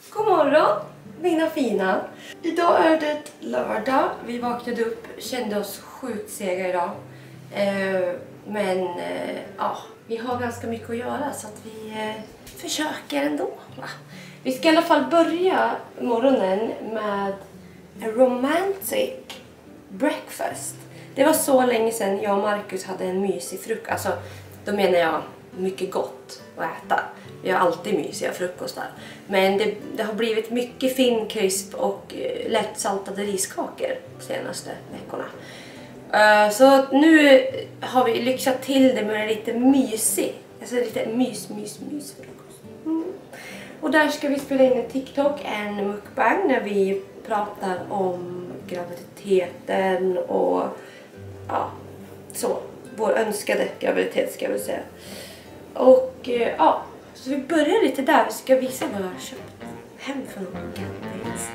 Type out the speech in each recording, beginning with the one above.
God morgon, mina fina. Idag är det lördag. Vi vaknade upp, kände oss sjukt sega idag. Men vi har ganska mycket att göra så att vi försöker ändå. Vi ska i alla fall börja morgonen med en romantic breakfast. Det var så länge sedan jag och Marcus hade en mysig frukost. Alltså, då menar jag mycket gott att äta. Vi har alltid mysiga frukostar. Men det har blivit mycket finkrisp och lättsaltade riskakor de senaste veckorna. Så nu har vi lyxat till det med lite mysig. Alltså lite mys frukost. Och där ska vi spela in en TikTok, en mukbang, när vi pratar om graviditeten och så. Vår önskade graviditet ska jag väl säga. Och så vi börjar lite där. Vi ska visa vad jag har köpt hem för någon gadgets.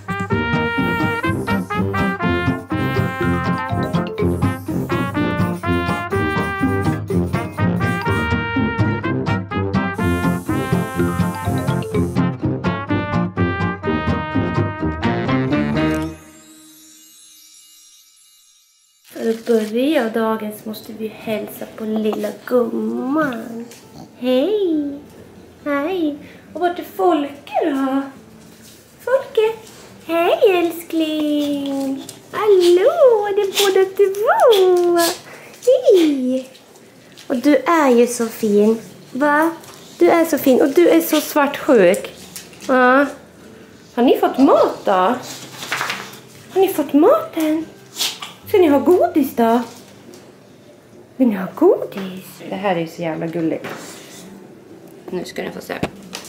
För att börja dagen så måste vi hälsa på lilla gumman. Hej! Hej! Och vart är Folke då? Folke! Hej älskling! Hallå! Det är båda två! Hej! Och du är ju så fin. Va? Du är så fin och du är så svartsjuk. Ja. Har ni fått mat då? Har ni fått maten? Ska ni ha godis då? Vill ni ha godis? Det här är ju så jävla gulligt. Nu ska ni få se.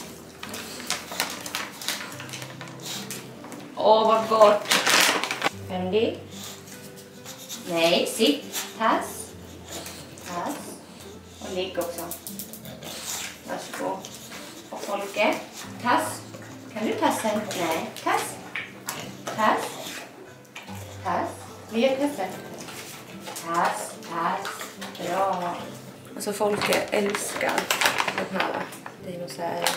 Åh, vad gott. Fendi. Nej, sitt. Tass. Tass. Och ligg också. Varsågod. Och Folke. Tass. Kan du tassa? Nej. Tass. Tass. Tass. Vi gör testet. Tass. Tass. Bra. Alltså Folke älskar den här. Det är något så här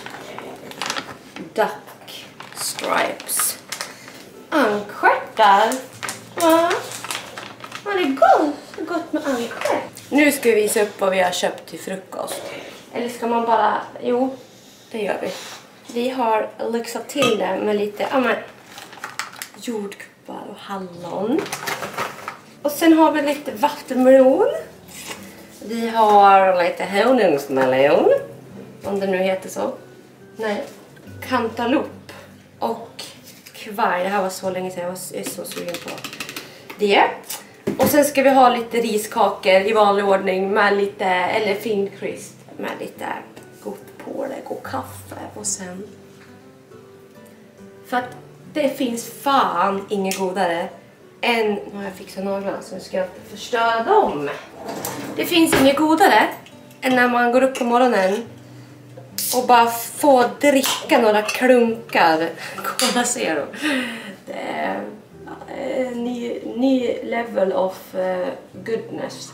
duck stripes. Ankstjärtar. Ja. Det är gott. Det är gott med ankstjärt. Nu ska vi visa upp vad vi har köpt till frukost. Eller ska man bara... Jo, det gör vi. Vi har lyxat till det med lite jordgubbar och hallon. Och sen har vi lite vattenmelon. Vi har lite honungsmelon. Om det nu heter så. Nej. Cantaloupe. Och kvaj. Det här var så länge sedan. Jag är så sugen på det. Och sen ska vi ha lite riskakor i vanlig ordning. Med lite, eller finkrisp. Med lite gott pålägg och kaffe. Och sen. För att det finns fan inget godare än... Nu har jag fixat naglarna så nu ska jag inte förstöra dem. Det finns inget godare än när man går upp på morgonen och bara får dricka några klunkar Cola Zero. Det är ny level of goodness.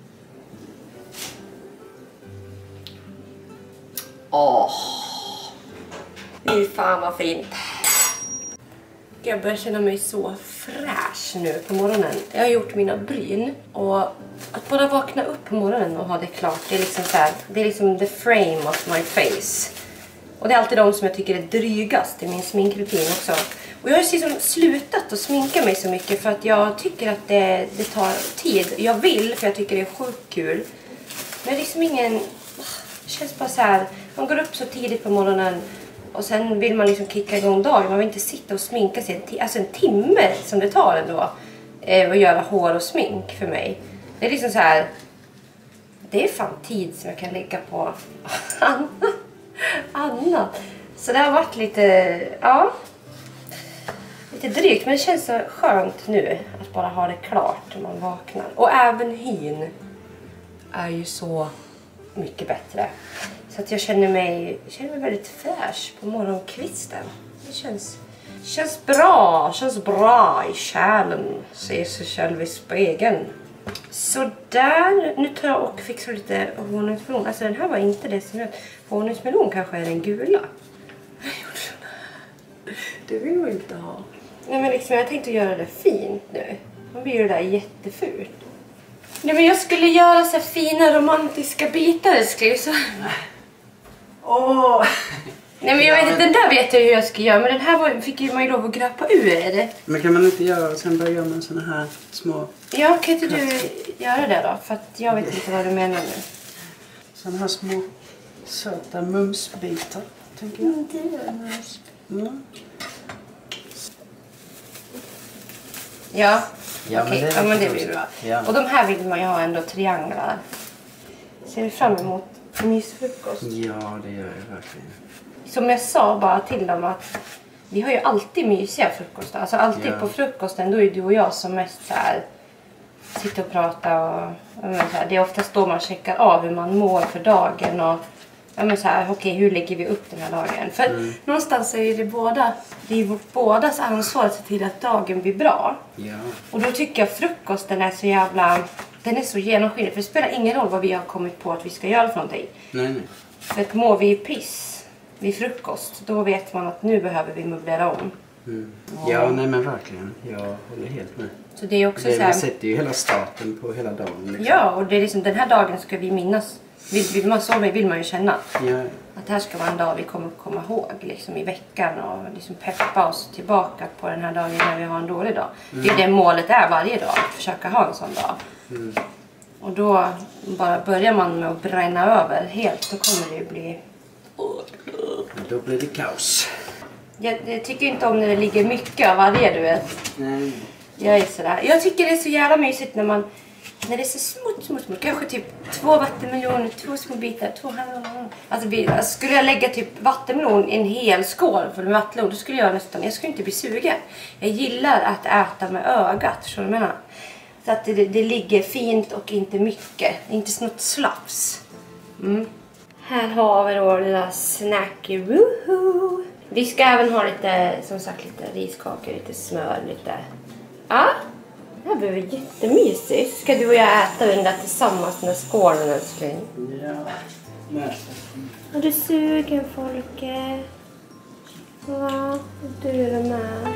Det är fan vad fint. Jag börjar känna mig så fräsch nu på morgonen. Jag har gjort mina bryn. Och att bara vakna upp på morgonen och ha det klart. Det är liksom så här, det är liksom the frame of my face. Och det är alltid de som jag tycker är drygast i min sminkrutin också. Och jag har liksom slutat att sminka mig så mycket. För att jag tycker att det tar tid. Jag vill för jag tycker det är sjukt kul. Men det är liksom ingen... Det känns bara så här. Man går upp så tidigt på morgonen. Och sen vill man liksom kicka igång dagen. Man vill inte sitta och sminka sig. Alltså en timme som det tar ändå. Att göra hår och smink för mig. Det är liksom så här. Det är fan tid som jag kan lägga på annat. Så det har varit lite. Ja. Lite drygt. Men det känns så skönt nu. Att bara ha det klart när man vaknar. Och även hyn. Är ju så mycket bättre. Så att jag känner mig väldigt fräsch på morgonkvisten. Det känns bra. Känns bra i själen. Se sig själv i spegeln. Så där. Nu tar jag och fixar lite honungsmelon. Alltså den här var inte det som jag... Honungsmelon kanske är den gula. Det vill man inte ha. Nej, men liksom, jag tänkte göra det fint nu. Då blir det där jättefult. Nej, men jag skulle göra så fina romantiska bitar, skrev så. Åh! Nej, men jag vet inte, den där vet jag hur jag ska göra. Men den här fick ju man ju lov att grappa ur. Men kan man inte göra och sen börja med såna här små... Ja, kan inte du göra det då? För att jag vet inte vad du menar nu. Såna här små söta mumsbitar, tänker jag. Ja, Ja, okej. Ja, men det blir bra. Ja. Och de här vill man ju ha ändå trianglar. Ser du fram emot mysfrukost? Ja, det gör jag verkligen. Som jag sa bara till dem att vi har ju alltid mysiga frukostar. Alltså alltid på frukosten, då är du och jag som mest så här sitter och pratar och så här, det är oftast då man checkar av hur man mår för dagen och så här, okej, hur lägger vi upp den här dagen? För någonstans är det är bådas ansvar att se till att dagen blir bra. Ja. Och då tycker jag frukosten är så jävla, den är så genomskinlig. För det spelar ingen roll vad vi har kommit på att vi ska göra för någonting. Nej. För att mår vi piss vid frukost, då vet man att nu behöver vi möblera om. Ja, nej men verkligen. Jag håller helt med. Så det är också Det så här, sätter ju hela starten på hela dagen. Liksom. ja, och det är liksom, den här dagen ska vi minnas. Så vill man ju känna. Ja. Att det här ska vara en dag vi kommer komma ihåg liksom, i veckan och liksom peppa oss tillbaka på den här dagen när vi har en dålig dag. Det är det målet är varje dag, att försöka ha en sån dag. Och då bara börjar man med att bränna över helt, då kommer det ju bli... Då blir det kaos. Jag tycker inte om när det ligger mycket av varje, du vet. Nej. Jag är sådär. Jag tycker det är så jävla mysigt när det är så smått. Kanske typ 2 vattenmeloner, 2 små bitar, 2 hallon. Alltså skulle jag lägga typ vattenmelon i en hel skål för med vattenmelon, då skulle jag skulle inte bli sugen. Jag gillar att äta med ögat, så du menar. Så att det ligger fint och inte mycket. Inte något slafs. Här har vi då lilla snacky woohoo. Vi ska även ha lite, som sagt, lite riskakor, lite smör, lite... Ja, det här blir jättemysigt. Ska du och jag äta den där tillsammans med skålen, älskling? Ja. Nej. Är du sugen, Folke? Ja, du är det med.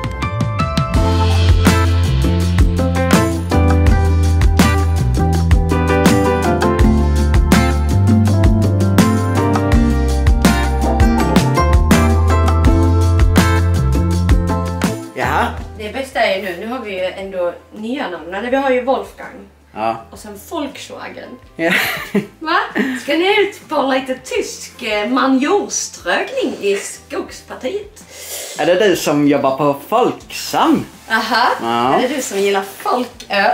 Det bästa är ju nu har vi ju ändå nya namn. Eller vi har ju Wolfgang. Ja. Och sen Volkswagen. Ja. Va? Ska ni ut på lite tysk manjorströgning i Skogspartiet? Är det du som jobbar på Folksam? Aha, ja. Är det du som gillar folköl?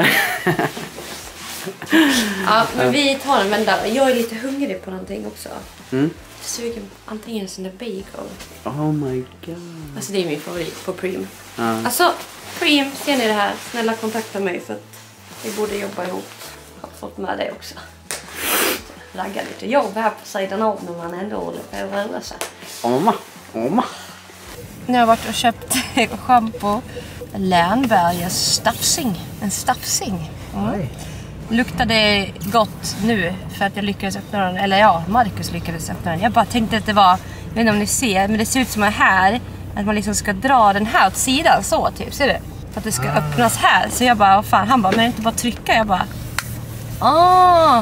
Ja, men vi tar en vända. Jag är lite hungrig på någonting också. Sugen antingen en sån där bagel. Oh my god. Alltså det är min favorit på Preem. Ja. Alltså Preem, ser ni det här? Snälla kontakta mig för att vi borde jobba ihop. Jag har fått med det också. Ragga lite jobb här på sidan av när man ändå håller på att röra sig. Oma. Nu har jag varit och köpt shampoo. Lernbergers Stafsing. En Stafsing. Luktade gott nu för att jag lyckades öppna den. Eller ja, Marcus lyckades öppna den. Jag bara tänkte att det var, jag vet inte om ni ser, men det ser ut som här. Att man liksom ska dra den här åt sidan så typ, ser du? För att det ska öppnas här. Så jag bara, vad fan, han bara, men inte bara trycka. Jag bara, ja.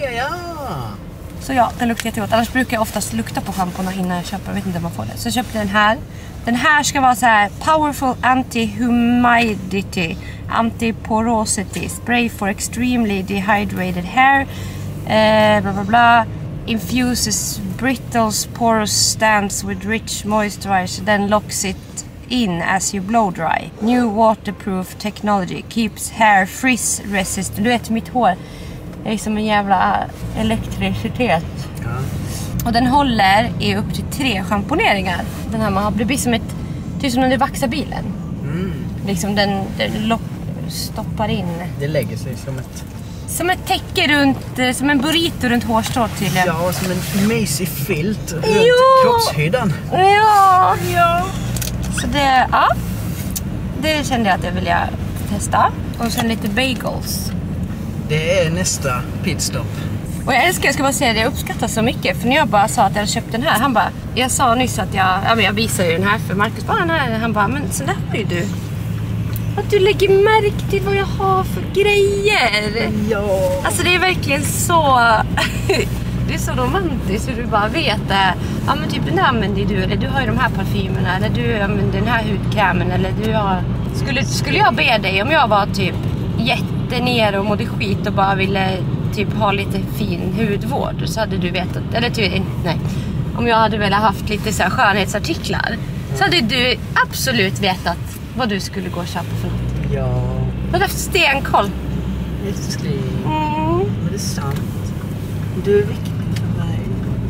Så ja, den luktar jättegott. Annars brukar jag oftast lukta på schamporna innan jag köper. Jag vet inte om man får det. Så jag köpte den här. Den här ska vara så här: powerful anti-humidity, anti-porosity, spray for extremely dehydrated hair, bla bla bla, infuses brittles, porous stands with rich moisturizer, then locks it in as you blow dry. New waterproof technology keeps hair frizz resistant. Du vet, mitt hår är som en jävla elektricitet. Ja. Och den håller i upp till 3 schamponeringar. Den här man har, det blir som ett, typ som när du vaxar bilen. Liksom den stoppar in. Det lägger sig som ett täcke runt, som en burrito runt hårstrået tydligen. Ja, som en mysig filt runt kroppshyddan. Ja. Så det, ja. Det kände jag att jag ville testa. Och sen lite bagels. Det är nästa pitstop. Och jag älskar, jag ska bara säga det, jag uppskattar så mycket. För när jag bara sa att jag hade köpt den här, han bara, jag sa nyss att jag visar ju den här för Marcus, bara den här. Han bara, men så där har ju du. Att du lägger märke till vad jag har för grejer. Ja. Alltså det är verkligen så... Det är så romantiskt så du bara vet det. Ja men typ den använder du, eller du har ju de här parfymerna, eller du använder den här hudkrämen, eller du har... Skulle jag be dig om jag var typ jättener och mådde skit och bara ville typ ha lite fin hudvård, så hade du vetat, eller typ, nej. Om jag hade velat haft lite så här skönhetsartiklar, så hade du absolut vetat vad du skulle gå och köpa för något. Ja. Du hade haft stenkoll. Älskling. Men det är sant. Du är viktig för mig.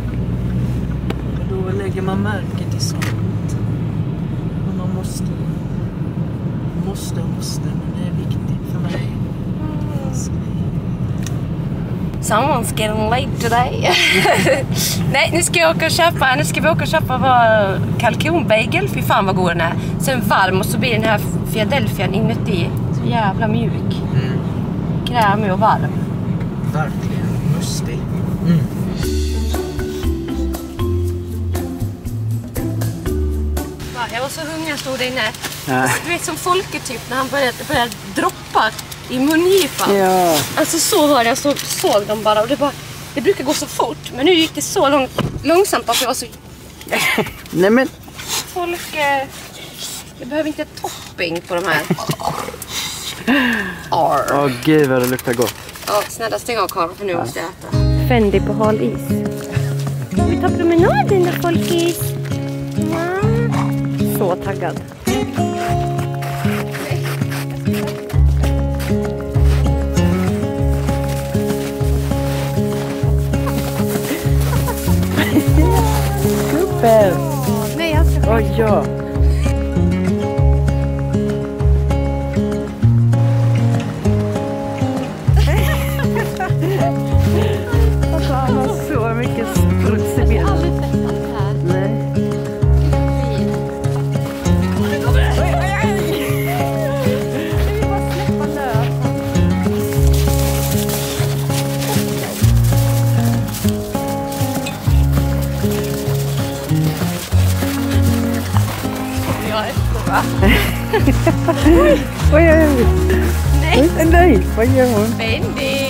Och då lägger man märke till sånt. Och man måste, men det är viktigt för mig. Someone's getting late today. Nej, nu ska vi åka och köpa vår kalkonbagel. Fy fan vad god den är. Sen varm och så blir den här Philadelphian inuti så jävla mjuk. Krämig och varm. Verkligen mustig. Jag var så hungrig, jag stod där inne. Du vet som folket typ när han började droppa i mungipan. Ja. Alltså så var det, jag såg dem bara och det brukar gå så fort. Men nu gick det så långsamt att jag var så... Nej men... Folk... Jag behöver inte topping på de här. Åh gud vad det luktar gott. Ja, snälla stäng av kameran för nu måste jag äta. Fendi på hal is. Vi tar promenaden där folkis. Så taggad. Super! Nej, jag ska... Åh ja! Alltså han har så mycket struts i benen. Jag har aldrig sett allt här. Nej. Vad gör hon? Nej, vad gör hon? Fendi!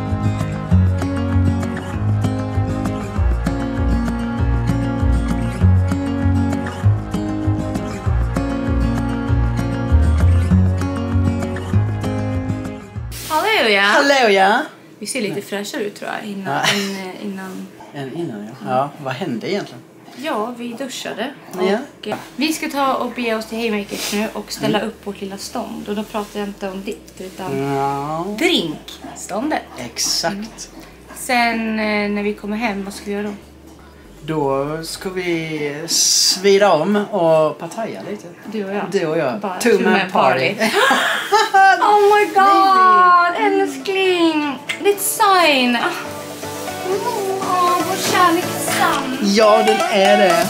Halleluja! Halleluja! Vi ser lite fräschare ut tror jag innan. Innan ja. Ja, vad hände egentligen? Ja, vi duschade. Ja. Och, vi ska ta och bege oss till Haymakers nu och ställa upp vårt lilla stånd. Och då pratar jag inte om ditt utan drinkståndet. Exakt. Sen när vi kommer hem, vad ska vi göra då? Då ska vi svira om och partaja lite. Du och jag. Bara two-man party. Oh my god, älskling! Ditt sign! Vår kärlek är sann. Ja, den är det.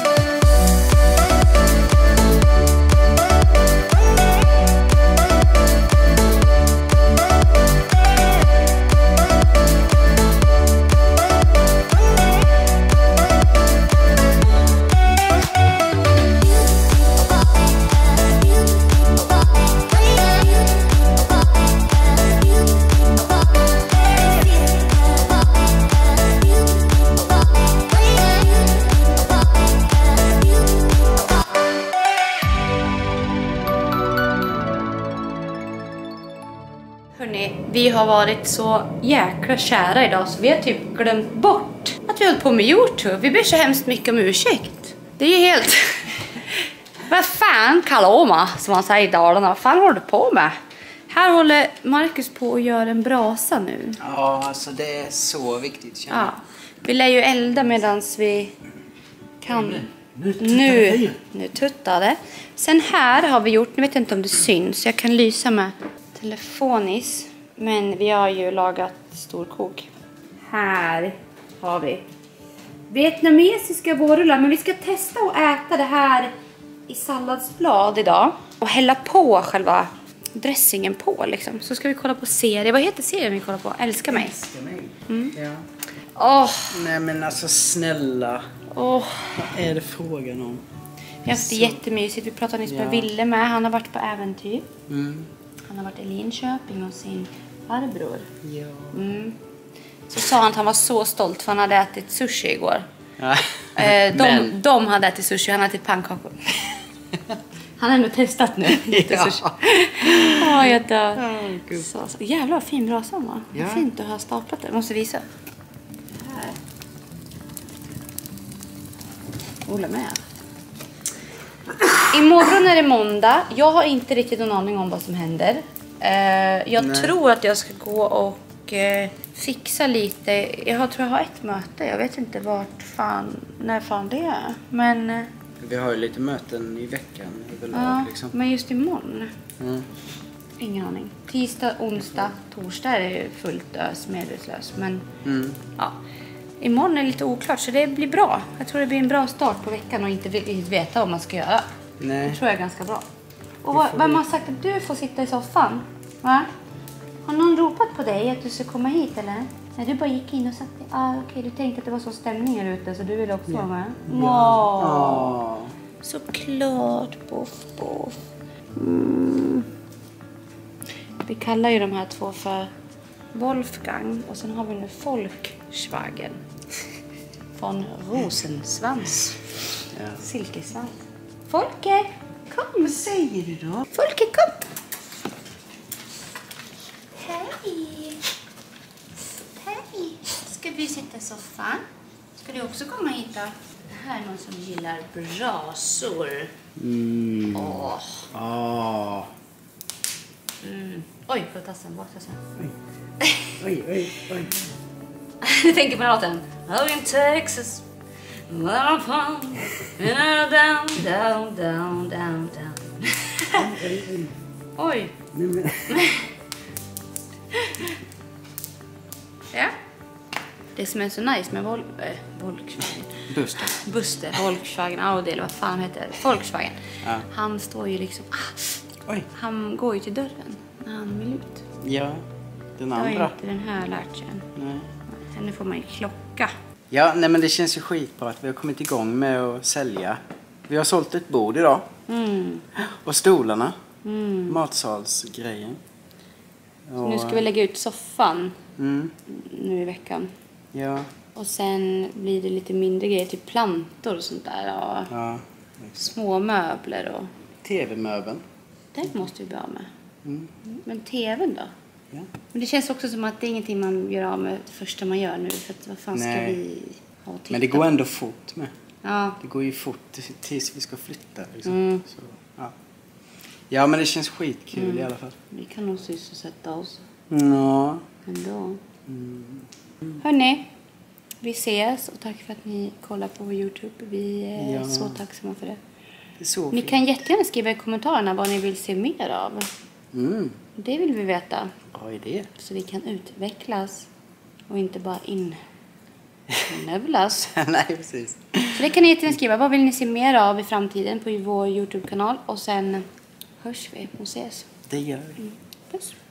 Hörrni, vi har varit så jäkla kära idag så vi har typ glömt bort att vi håller på med YouTube. Vi ber så hemskt mycket om ursäkt. Det är ju helt... Vad fan, Kaloma, som man säger i Dalarna. Vad fan håller du på med? Här håller Marcus på att göra en brasa nu. Ja, alltså det är så viktigt. Ja, vi lär ju elda medan vi kan. Nu tuttar det. Sen här har vi gjort, nu vet jag inte om det syns, jag kan lysa med telefonis. Men vi har ju lagat storkok. Här har vi vietnamesiska vårrullar. Men vi ska testa att äta det här i salladsblad idag. Och hälla på själva dressingen på liksom. Så ska vi kolla på serie. Vad heter serien vi kollar på? Älska mig. Älska mig. Mm. Ja. Nej men alltså snälla. Vad är det frågan om? Vi har haft det jättemysigt. Vi pratade nyss med Ville med. Han har varit på äventyr. Han har varit i Linköping och sin farbror. Så sa han att han var så stolt för han hade ätit sushi igår. De hade ätit sushi, han hade ätit pannkakor. Han har ändå testat nu. Jag dör. Så. Jävlar fin brasa, va? Ja. Fint att ha staplat det. Jag måste visa. Här. Ola med. Imorgon är det måndag. Jag har inte riktigt någon aning om vad som händer. Jag tror att jag ska gå och fixa lite. Jag tror jag har ett möte. Jag vet inte när fan det är. Men vi har ju lite möten i veckan överlag, liksom. Men just imorgon. Ingen aning. Tisdag, onsdag, torsdag är det fullt ös, medvetslös. Men imorgon är det lite oklart så det blir bra. Jag tror det blir en bra start på veckan och inte veta vad man ska göra. Nej. Det tror jag är ganska bra. Och vem har sagt att du får sitta i soffan? Va? Har någon ropat på dig att du ska komma hit eller? Nej, du bara gick in och satt dig. Okej, du tänkte att det var så stämning här ute så du vill också vara med? Ja. Såklart, boff. Vi kallar ju de här två för Wolfgang och sen har vi nu Folkschwagen från Rosensvans. Silkesvans. Folke, kom. Vad säger du då? Folke, kom. Hej. Ska vi sitta i soffan? Ska du också komma hit då? Det här är någon som gillar brasor. Oj, får tassen bort sen. Oj. Du tänker på den låten. Out in Texas. Down. Oj. Ja. Det som är så nice med Volkswagen. Volkswagen Audi eller vad fan heter det? Volkswagen. Ja. Han står ju liksom... Han går ju till dörren när han vill ut. Ja, den andra. Det har inte den här lärt sig än. Nej. Nu får man ju klocka. Ja, nej men det känns ju skitbra att vi har kommit igång med att sälja. Vi har sålt ett bord idag. Och stolarna. Matsalsgrejen. Så nu ska vi lägga ut soffan nu i veckan. Ja. Och sen blir det lite mindre grejer, typ plantor och sånt där. Och små möbler och... TV-möbeln. Den måste vi bli av med. Men tvn då? Ja. Men det känns också som att det är ingenting man gör av med det första man gör nu. För att vad fan ska vi ha och titta? Men det går ändå fort med. Ja. Det går ju fort tills vi ska flytta. Liksom. Så, ja, men det känns skitkul i alla fall. Vi kan nog sysselsätta oss. Ja. Ändå. Hörrni, vi ses och tack för att ni kollar på YouTube. Vi är så tacksamma för det. Ni kan jättegärna skriva i kommentarerna vad ni vill se mer av. Det vill vi veta. Bra idé. Så vi kan utvecklas och inte bara innövlas. Nej, precis. Så det kan ni jättegärna skriva. Vad vill ni se mer av i framtiden på vår YouTube-kanal? Och sen hörs vi och ses. Det gör vi. Puss.